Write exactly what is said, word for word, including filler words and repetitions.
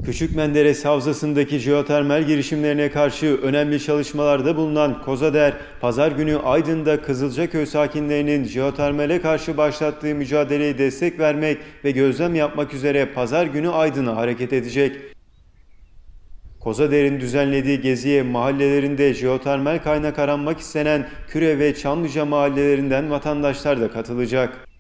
Küçük Menderes Havzası'ndaki jeotermal girişimlerine karşı önemli çalışmalarda bulunan Kozader, Pazar günü Aydın'da Kızılcaköy sakinlerinin jeotermale karşı başlattığı mücadeleye destek vermek ve gözlem yapmak üzere Pazar günü Aydın'a hareket edecek. Kozader'in düzenlediği geziye mahallelerinde jeotermal kaynak aranmak istenen Küre ve Çamlıca mahallelerinden vatandaşlar da katılacak.